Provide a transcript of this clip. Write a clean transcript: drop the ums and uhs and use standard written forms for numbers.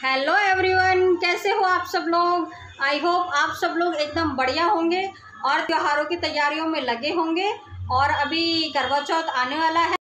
Hello everyone, कैसे हो आप सब लोग। आई होप आप सब लोग एकदम बढ़िया होंगे और त्योहारों की तैयारियों में लगे होंगे। और अभी करवा चौथ आने वाला है।